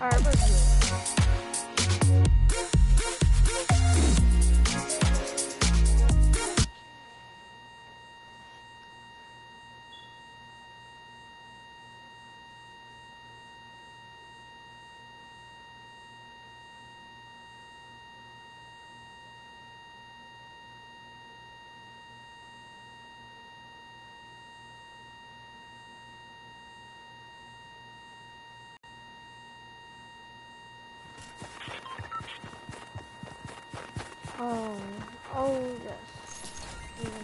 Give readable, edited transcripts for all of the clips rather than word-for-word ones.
Alright, let's do it. Oh yes. Even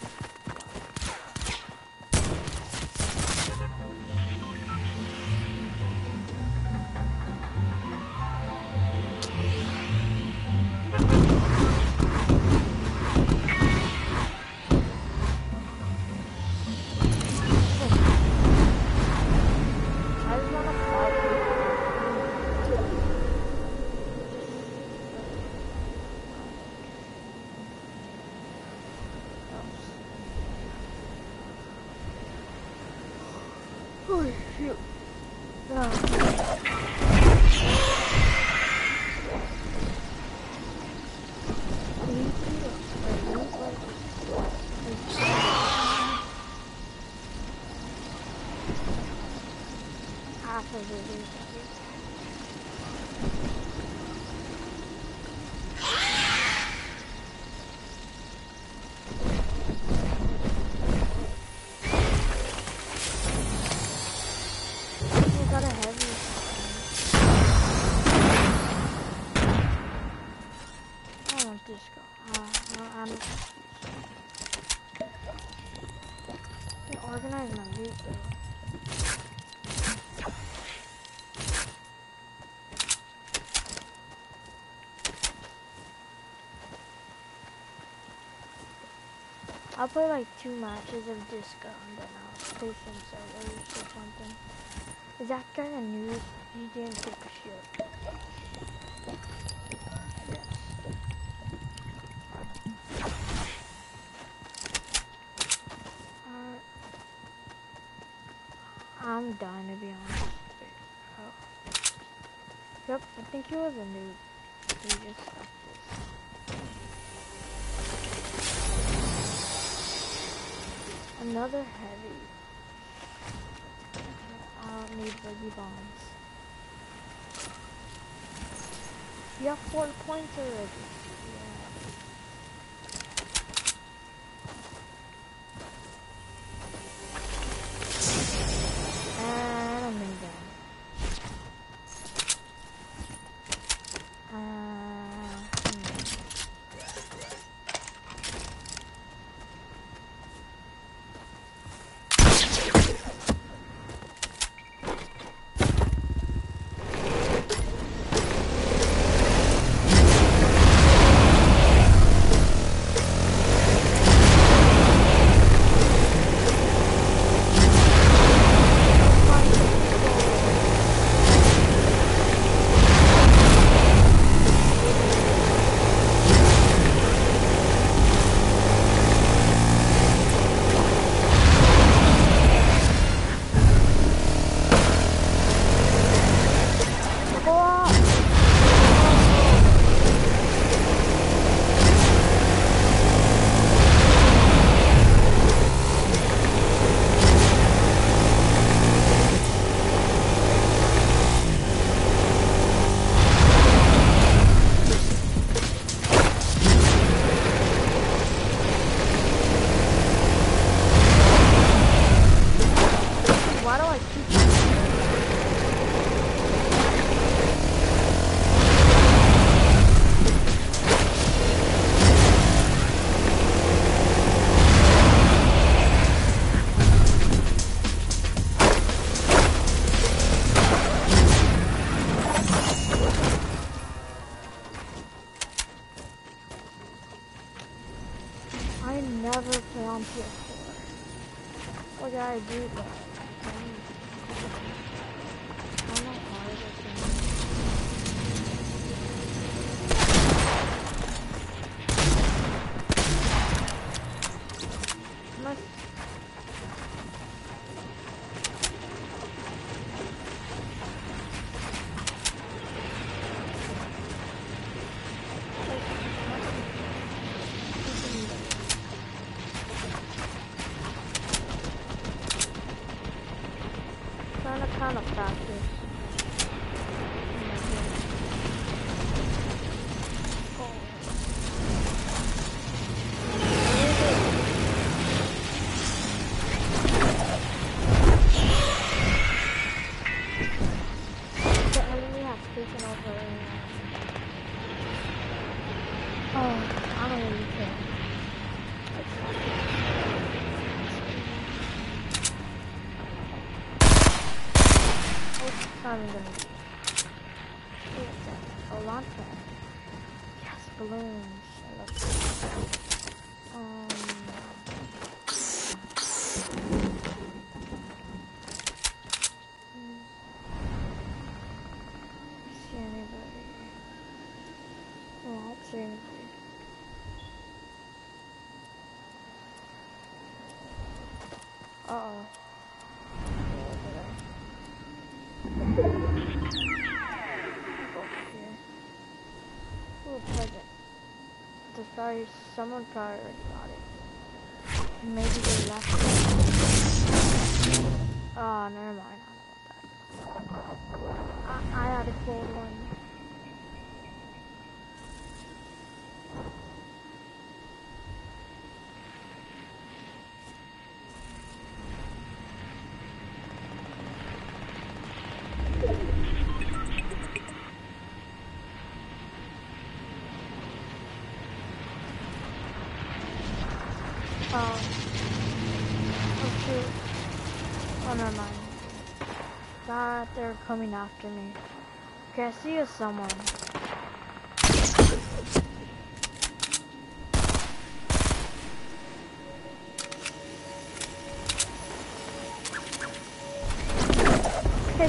I just wanna fight oh shoot. Half of it is I got a heavy. I want this go. I'm organize my loot though. I'll play like 2 matches of disco and then I'll play some solos or something. Is that guy a noob? He didn't take a shit. Yes. I'm done to be honest. Oh. Yep, I think he was a noob. He just stuck this. Another heavy. I don't need boogie bombs. You have 4 points already. I don't think that. I never play on PS4. What did I do though? I don't know how to taking over. Oh, I don't really care. Oh, it's not even gonna be. What's that? Oh, launch pad. Yes, balloons. I love balloons. See anybody? No, I don't see anybody. Uh-oh. Ooh, present. There's probably, someone probably already got it. Maybe they left it. Oh, never mind. I don't want that. I had a gold one. Oh shoot. Oh, never mind. God, they're coming after me. Okay, I see you someone. Okay,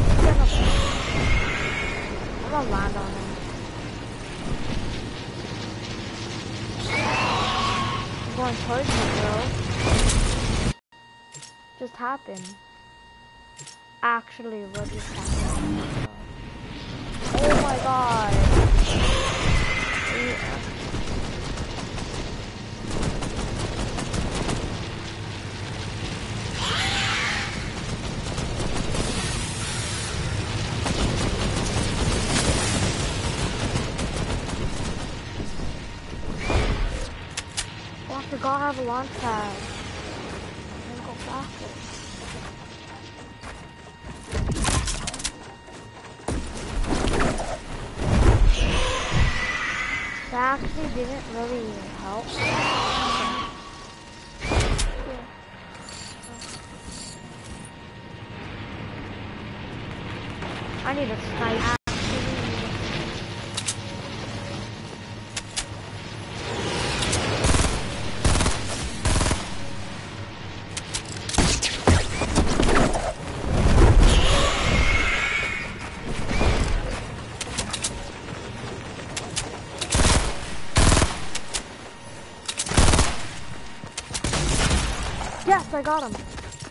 I'm gonna land on him. I'm going towards you, bro. Just happened. Actually, what just happened? Oh my god. Yeah. Oh, I forgot I have a launch pad. I'm gonna go faster. That actually didn't really help. I need a snipe. Yes, I got him.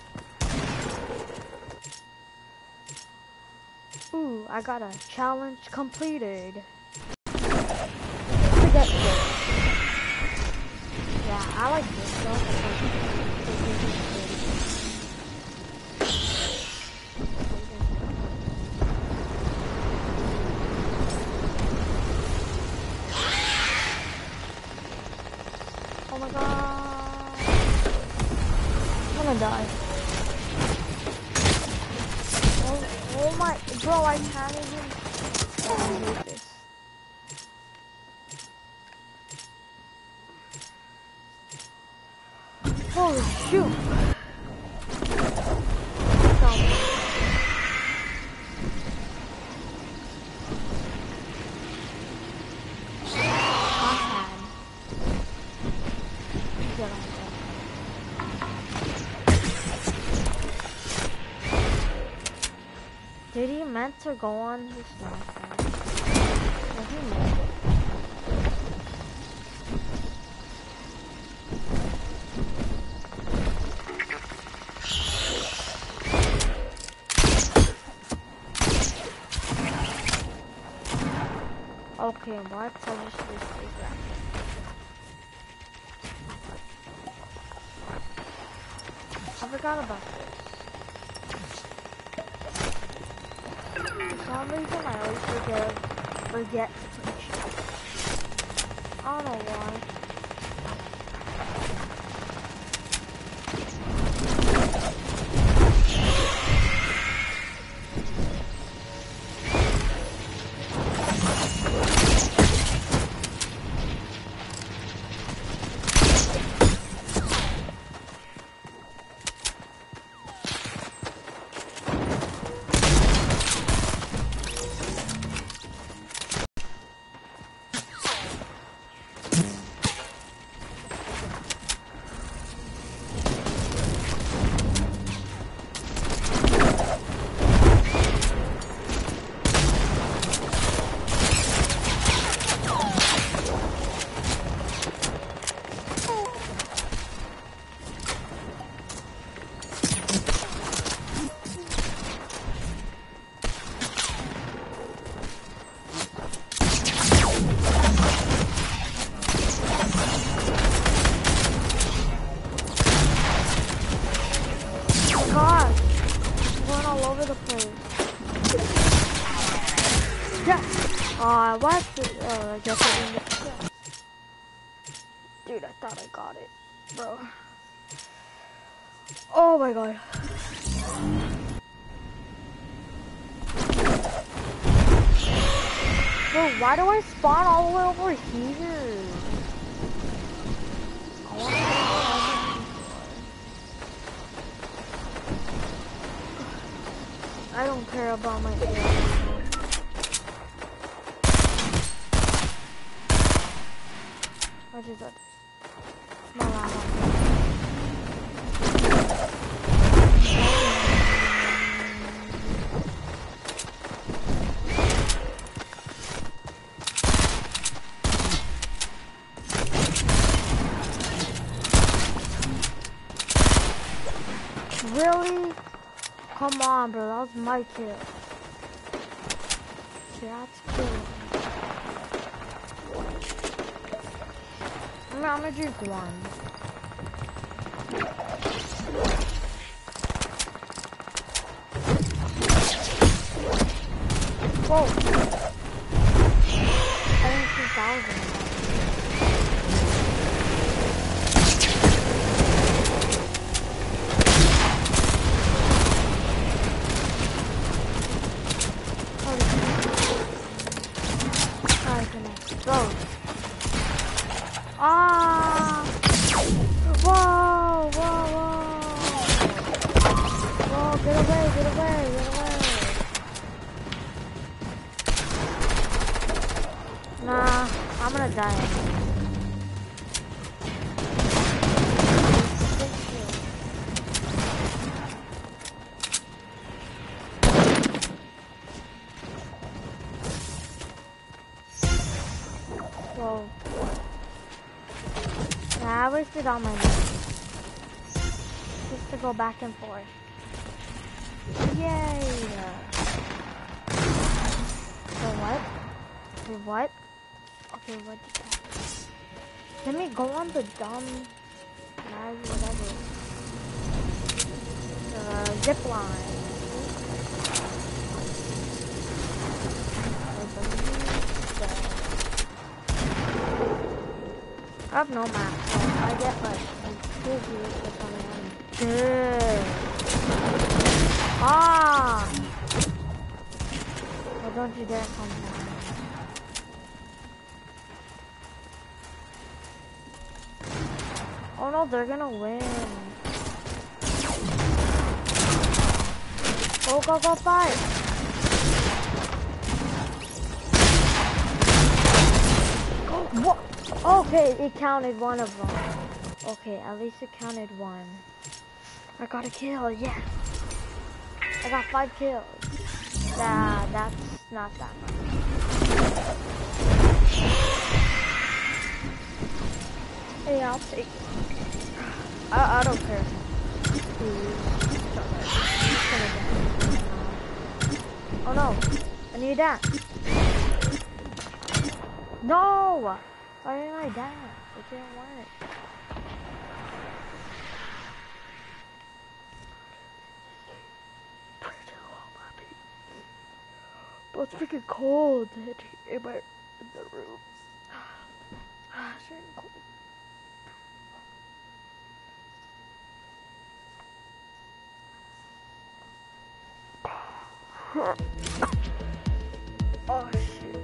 Ooh, I got a challenge completed. Forget this. Yeah, I like this though. Oh my god. I'm gonna die. Oh my, bro, I can't even. Oh, I hate this. Holy shoot. Did he meant to go on his sniper? Well, he meant it. Okay, why publish this program? I forgot about this. For some reason, I always forget to push it. I don't know why. What? Oh, I guess I didn't get the kill. Dude, I thought I got it, bro. Oh my god. Bro, why do I spawn all the way over here? I want to I don't care about my AI. What is that? My lava. Really? Come on, bro. That was my kill. That's cool. I'm gonna drink one. Whoa. 72,000. Go. Ah! Whoa! Whoa! Whoa! Whoa! Get away! Get away! Get away! Nah, I'm gonna die. Whoa. Yeah, I wasted all my money. Just to go back and forth. Yay! So what? Okay, what? Okay, what did that? Let me go on the dumb, whatever. Zip line. I have no map, so I get like 2 views or something. Good. Ah! Well, don't you dare come down. Oh no, they're gonna win. Go, go, go, fight! What? Okay, it counted one of them. Okay, at least it counted one. I got a kill, yes! I got 5 kills. Nah, that's not that much. Hey, I'll take. I don't care. Oh no, I need that. No! Why didn't I dance? It didn't work. But it's freaking cold in the room. It's really cold. Oh shit.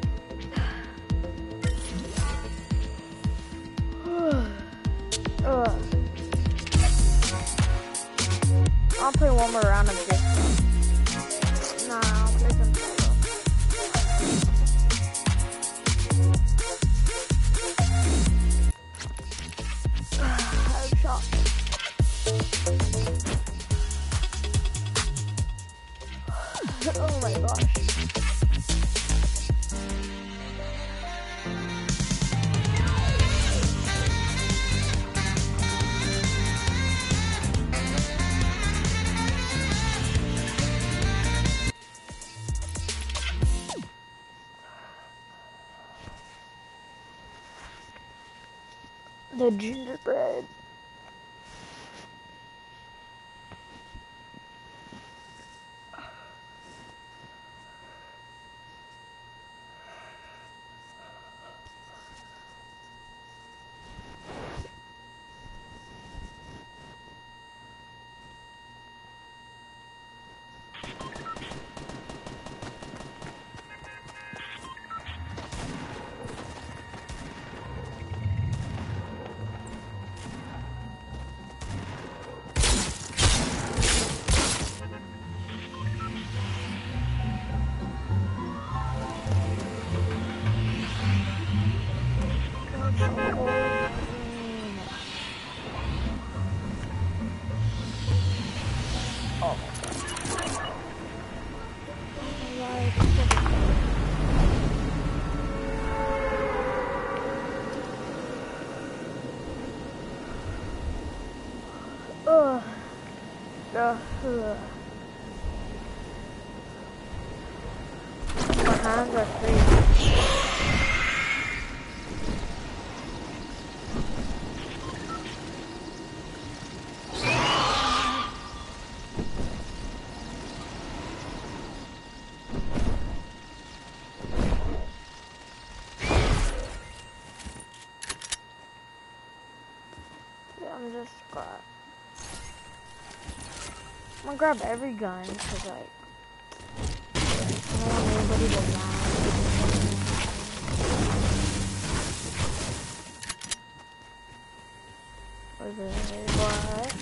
I'll play one more round of this. Nah, I'll play some solo. I'm shocked. Oh my gosh. The gingerbread. My hands are free. I'm gonna grab every gun, cause like, I don't want anybody to lag. What?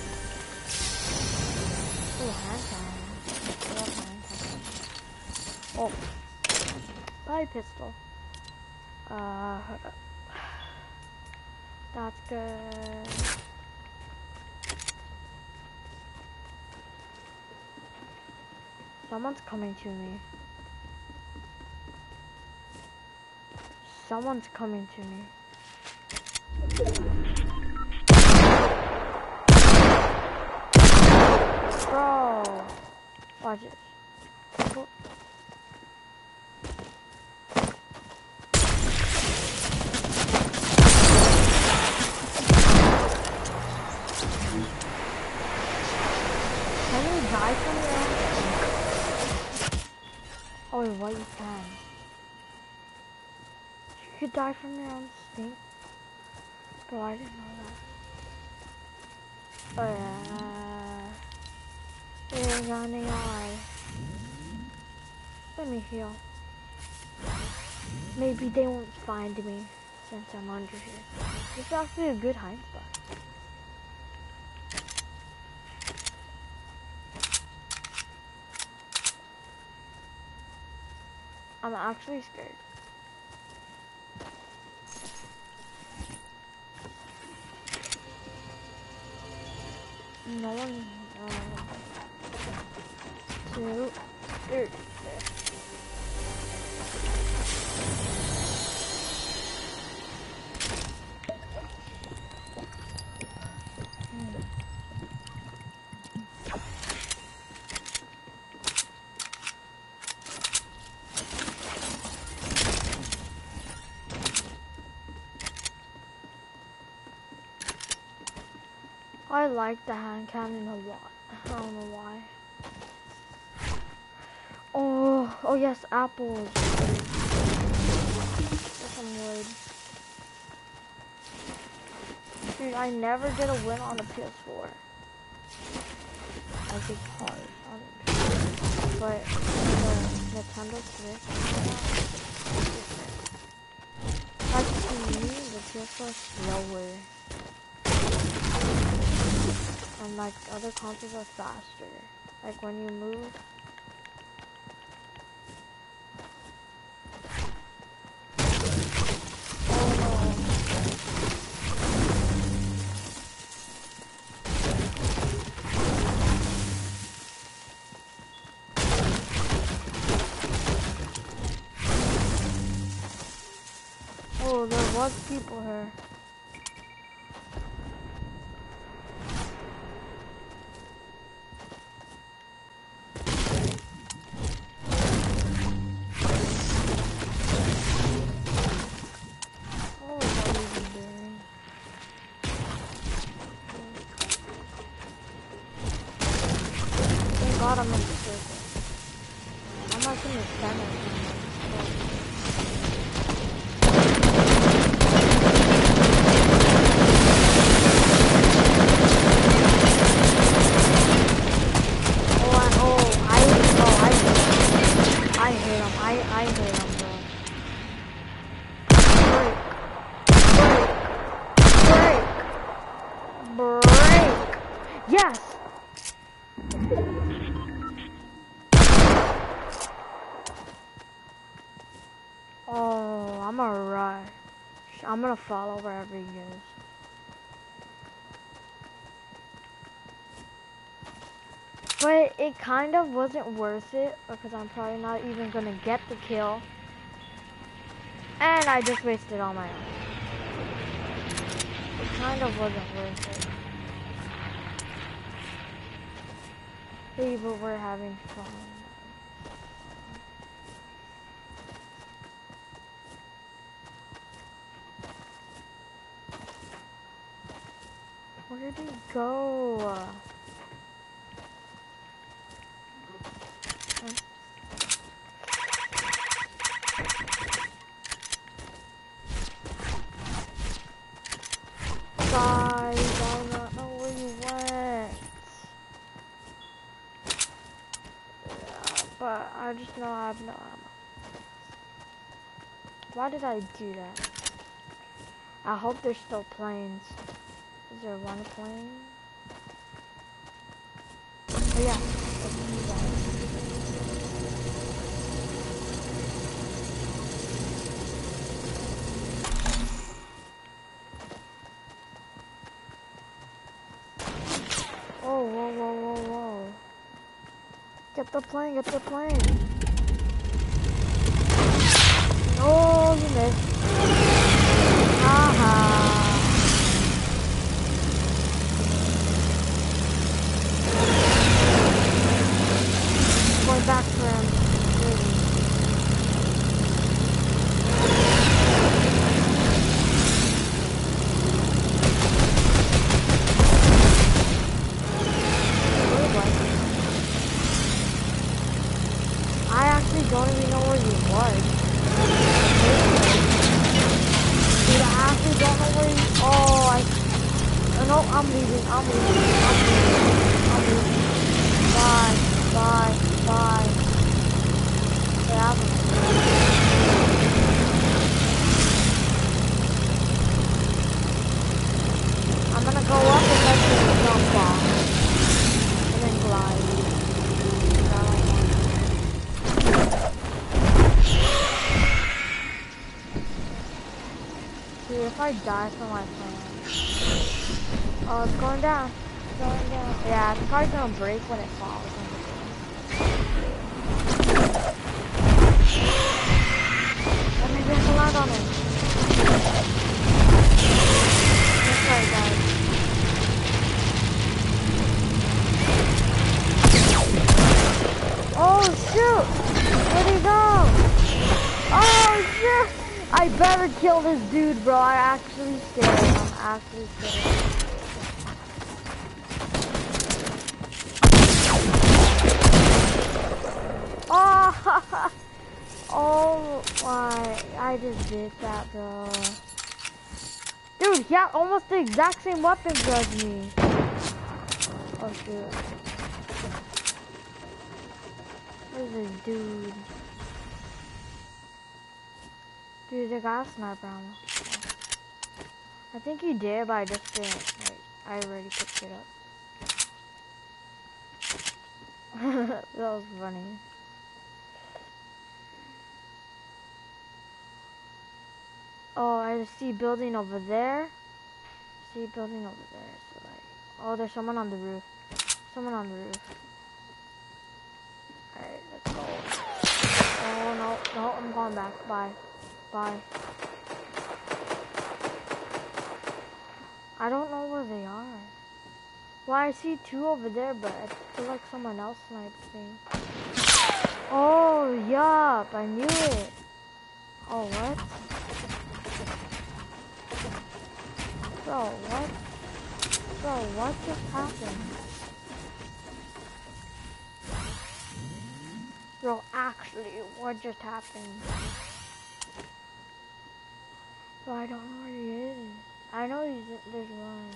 Oh, hand cannon. I love hand cannon. Oh, bye pistol. That's good. Someone's coming to me. Someone's coming to me. Bro! Watch it. Can you die from there? Oh, what you can? You could die from your own stink? Bro, I didn't know that. Oh yeah. There's an AI. Let me heal. Maybe they won't find me since I'm under here. This is actually a good hide spot. I'm actually scared. No one. 2, 3. I like the hand cannon a lot. I don't know why. Oh yes, apples. Get some wood. Dude, I never did a win on a PS4. Like it's hard on a PS4. But the Nintendo Switch, like to me, the PS4 is slower. And like other consoles are faster. Like when you move. Oh, there was people here. God, I'm in the circle. I'm like in the center. I hate him. I hate him, bro. Break! Yes! Oh, I'm gonna rush. I'm gonna follow wherever he is. But it kind of wasn't worth it because I'm probably not even gonna get the kill. And I just wasted all my own. It kind of wasn't worth it. Hey, but we're having fun. Where did he go? Guys, I don't know where you went. Yeah, but I just know I have no ammo. Why did I do that? I hope there's still planes. Is there one plane? Oh yeah. Oh, whoa, whoa, whoa, whoa. Get the plane, get the plane. Oh, you missed. Haha. Going back for him. I actually don't even know where he was. Dude, I actually don't know where he... Oh, no, I'm leaving. Bye. Get out of here. I'm gonna go up and let you jump off. And then glide. Dude, if I die from my plane. Oh, it's going down. It's going down. Yeah, it's probably gonna break when it falls. Let me just land on it. That's right, guys. Oh, shoot! Where'd he go? Oh, shit! I better kill this dude, bro. I'm actually scared. Oh, oh my, I just did that, bro. Dude, he had almost the exact same weapons as me. Oh, shoot. Where's this dude? Dude, I got a sniper ammo. I think he did, but I just didn't. Like, I already picked it up. That was funny. Oh, I see building over there. See building over there. So like, oh, there's someone on the roof. Alright, let's go. Oh no, I'm going back. Bye. I don't know where they are. Well, I see two over there, but I feel like someone else sniped me. Oh, yup, I knew it. Oh, what? Bro, what? Bro, what just happened? Bro, actually, what just happened? Bro, I don't know where he is. I know there's one.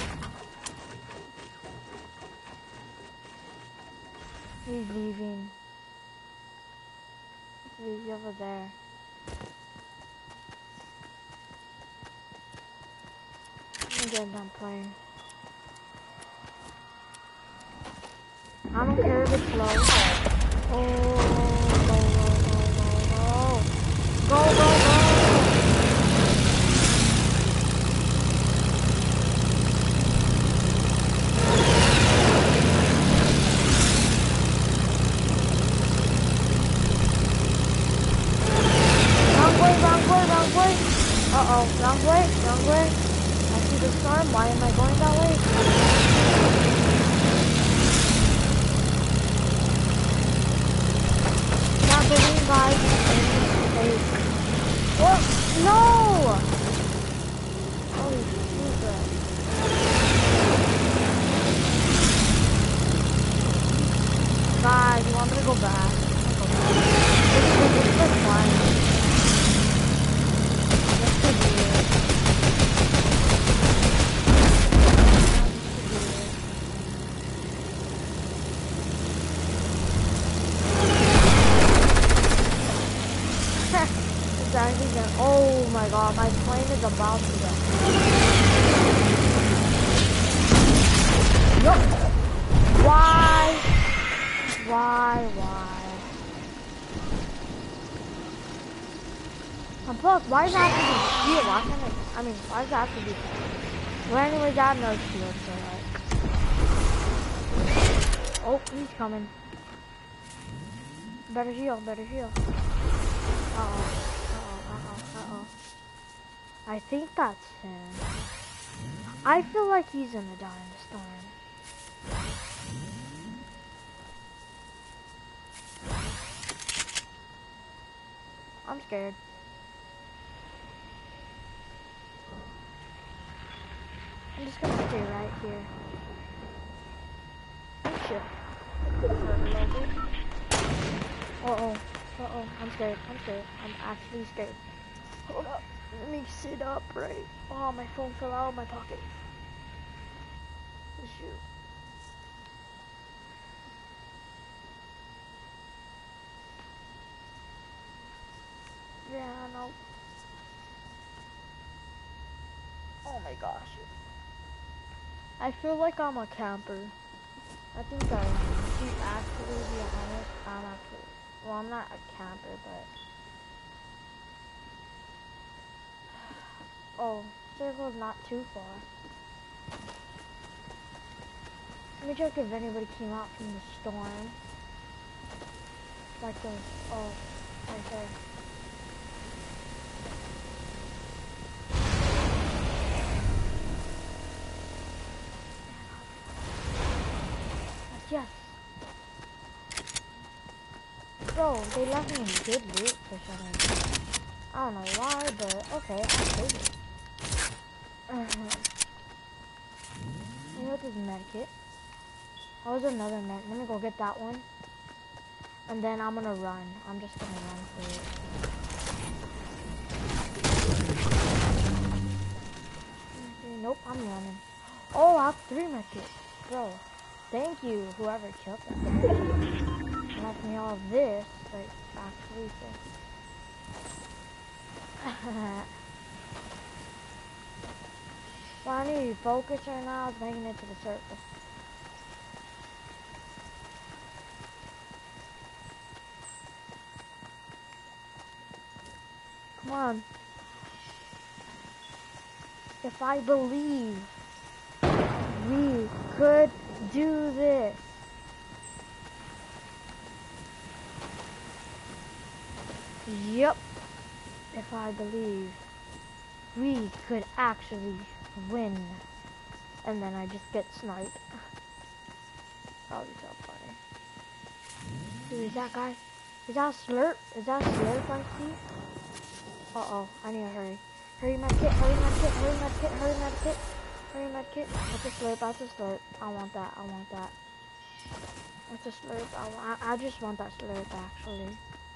He's leaving. He's over there. I'm getting done playing. I don't care if it's low. Oh, go. Wrong way. Uh-oh, wrong way. I see the storm. Why am I going that way? trampoline, guys. What? No! Holy stupid. Guys, you want me to go back? I'll go back. It's just fine. Just to do it. It's actually gonna, oh my god, my plane is about to go. Yup. Why? And plus, why does it have to be shield? Why can't it, I mean, why does it have to be? Well, anyways, I have no shield, so like. Oh, he's coming. Better heal, better heal. Uh-oh. I think that's him. I feel like he's gonna die in the storm. I'm scared. I'm just gonna stay right here. Shit. Uh-oh. I'm scared. I'm actually scared. Hold up. Let me sit up right. Oh, my phone fell out of my pocket. Shoot. Yeah, no. Oh my gosh. I feel like I'm a camper. I think I am. To actually be honest, I'm actually, well, I'm not a camper, but. Oh, circle's not too far. Let me check if anybody came out from the storm. Like those, oh, right there. Yes. Bro, they left me good loot for some reason. I don't know why, but okay, I'll take it. You know what this medkit? Oh, there's another med. Let me go get that one. And then I'm gonna run. I'm just gonna run through it. Okay, nope, I'm running. Oh, I have 3 medkits. Bro, thank you, whoever killed that. Left me all of this, like, actually thing. Well, I need to focus right now. It's making it to the circle. Come on. If I believe we could do this. Yep. If I believe we could actually win. And then I just get sniped. That'll be so funny. Dude, is that guy? Is that a slurp? Is that a slurp I see? Uh-oh, I need to hurry. Hurry med kit, hurry med kit, hurry med kit, hurry med kit, hurry med kit. That's a slurp, that's a slurp. I want that, I want that. That's a slurp, I just want that slurp actually.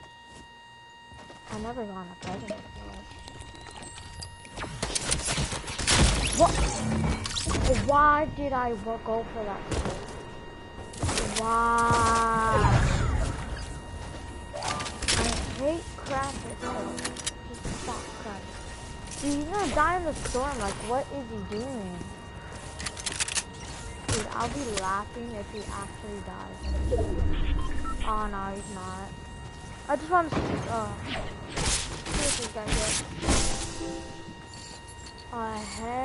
I never got a present before. What? Why did I go for that slurp? Why? I hate crackers. Just stop crackers. Dude, he's gonna die in the storm. Like, what is he doing? Dude, I'll be laughing if he actually dies. Oh, no, he's not. I just want to see, where's this guy here? A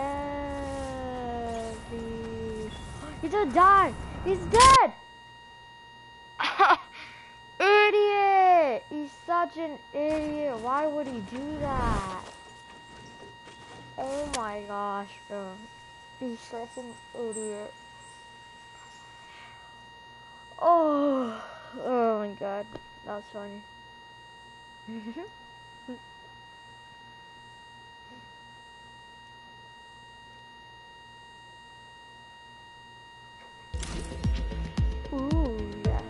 heavy... He's gonna die! He's dead! Idiot! He's such an idiot. Why would he do that? Oh my gosh, bro. He's such an idiot. Oh my god. That was funny. Ooh, yes.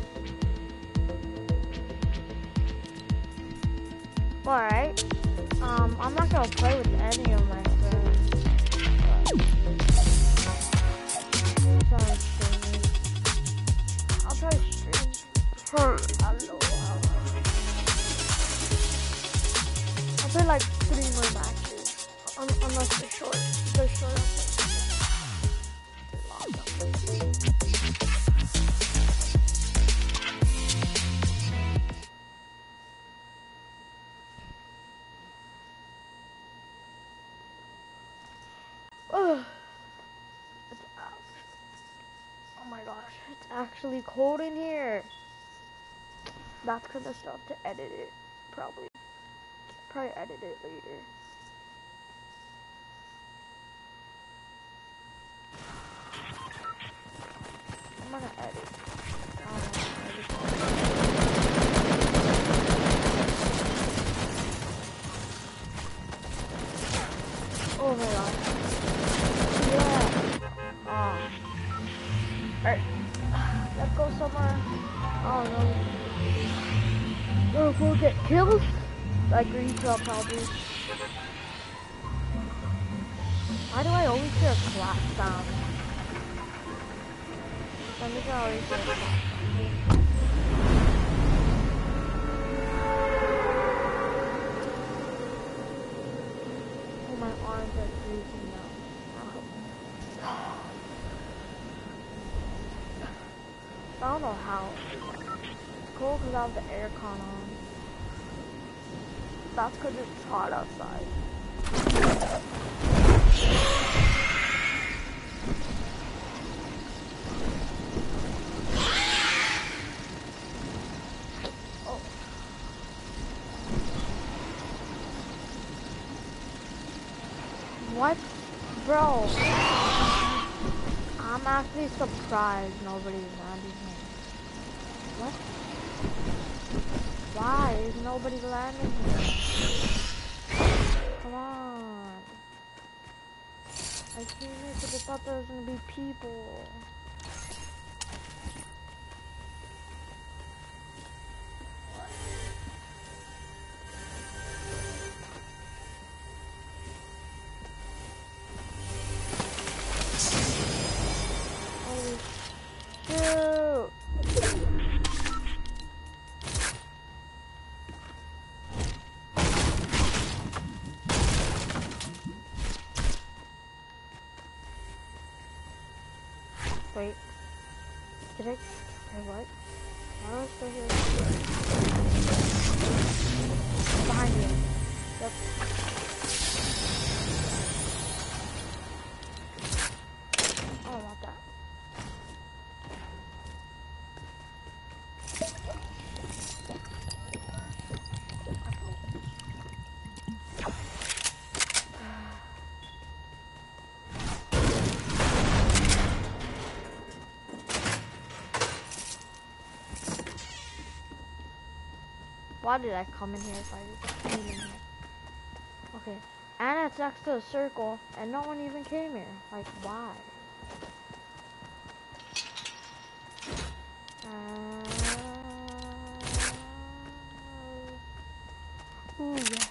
Alright. I'm not gonna play with any of my friends. Sorry, streaming. I'll try to stream for a little while. I'll play like 3 more matches. Unless they're short. If they're short, I'll play long. Ugh. Oh my gosh, it's actually cold in here. That's because I still have to edit it. Probably edit it later. I'm gonna edit. I don't want to edit. Oh my god. Yeah. Alright. Let's go somewhere. I don't know. If we'll get kills. Like retail probably. Why do I always hear a clap sound? I think I always hear a clap sound. Oh, my arms are freezing now. I don't know how. It's cold because I have the aircon on. That's because it's hot outside. Oh. What? Bro. I'm actually surprised nobody's landing here. What? Why is nobody landing here? Come on. I came here because I thought there was going to be people. Holy shoot. Wait. Did I? Wait, what? Why was I here? Behind you. Yep. I don't want that. Why did I come in here if I just came in here? Okay. And it's next to a circle, and no one even came here. Like, why? Ooh, yes.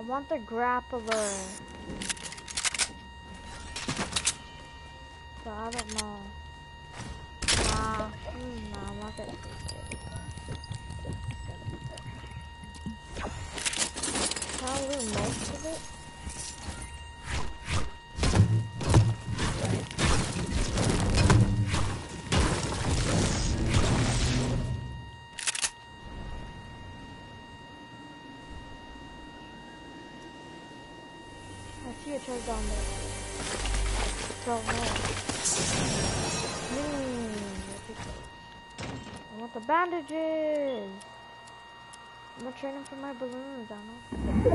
want the grappler. So I don't know. No, I'm not gonna take it. Can I loot most of it? I see a chest down there. Don't know. I want the bandages! I'm gonna trade them for my balloons, I don't know.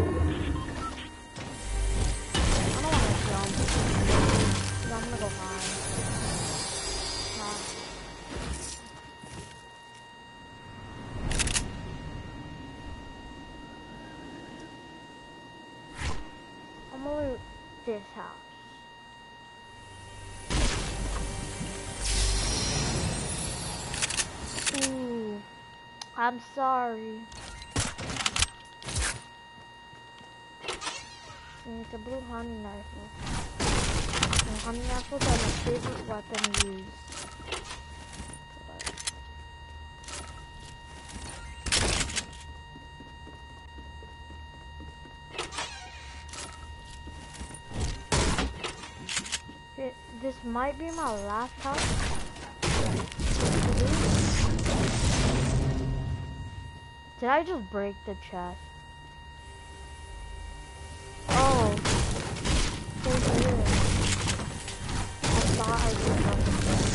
I don't wanna jump. I'm gonna go high. I'm gonna loot this house. Ooh, I'm sorry. And it's a blue hunting rifle. And hunting rifles are my favorite weapon to use. This might be my last house. Did I just break the chest? Oh. They're here. I thought I did something.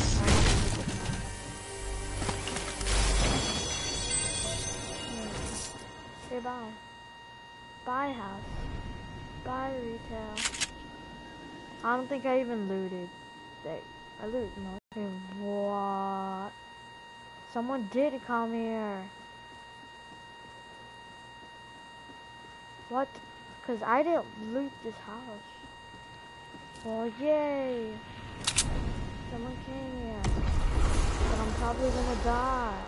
Say bye. Bye, house. Bye, retail. I don't think I even looted. I looted most. Okay, what? Someone did come here. What? Because I didn't loot this house. Oh, yay. Someone came here. But I'm probably gonna die.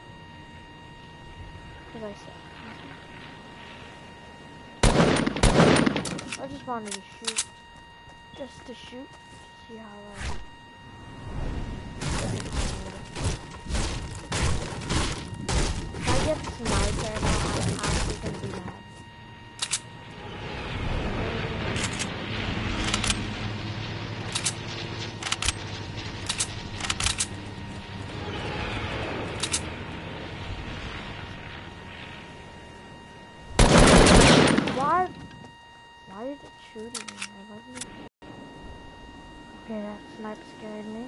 Because I suck. I just wanted to shoot. Just to shoot. See how if I get sniped there now, I'm actually gonna be mad. What? Why is it shooting me? I wasn't. Okay, that snipe scared me.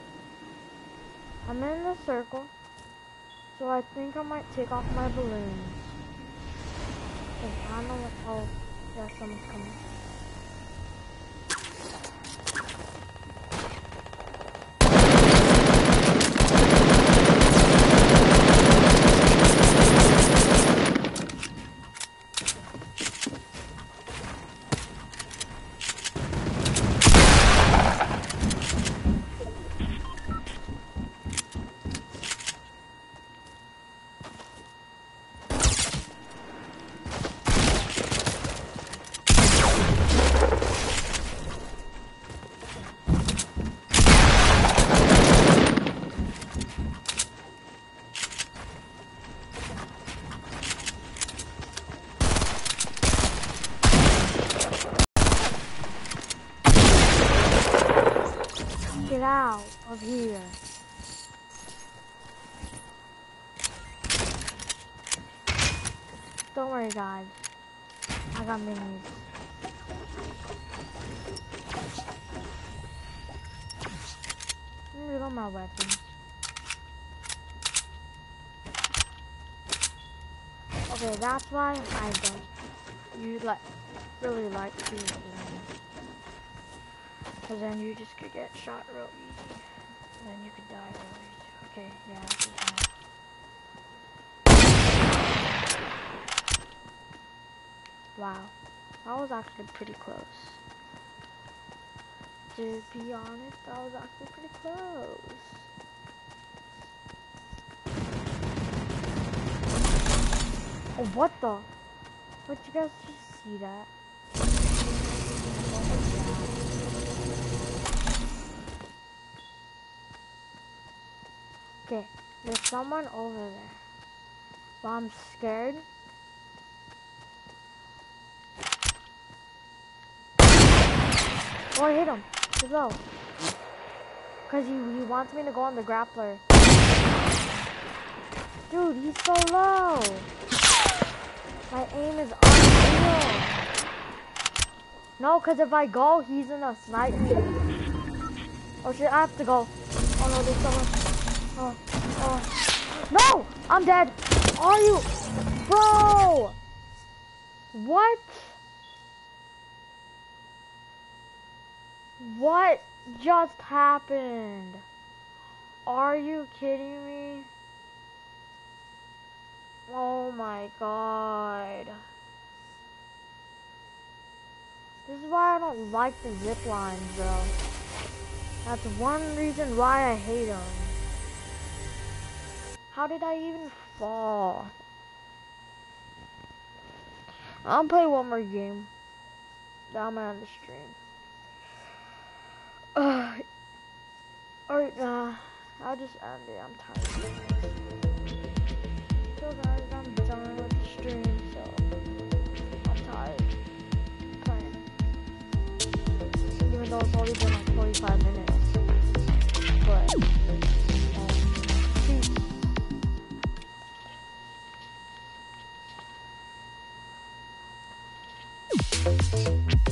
I'm in the circle, so I think I might take off my balloons. I don't know what. Oh, yeah, someone's coming. Get out of here. Don't worry, guys. I got minis. Let me reload my weapons. Okay, that's why I don't really like to use them. Because then you just could get shot real easy. And then you could die real easy. Okay, yeah, this is nice. Wow, that was actually pretty close. To be honest, that was actually pretty close. Oh, what the? What you guys just see that. Okay, there's someone over there. But I'm scared. Oh, I hit him. He's low. Because he wants me to go on the grappler. Dude, he's so low. My aim is unreal. No, because if I go, he's gonna snipe me. Oh shit, I have to go. Oh no, there's someone. Oh. No! I'm dead. Are you? Bro! What? What just happened? Are you kidding me? Oh my god. This is why I don't like the zip lines, bro. That's one reason why I hate them. How did I even fall? I'll play one more game. Then I'm gonna end the stream. Alright, I'll just end it. I'm tired. So guys, I'm done with the stream, so I'm tired playing. Even though it's only been like 45 minutes. But, peace.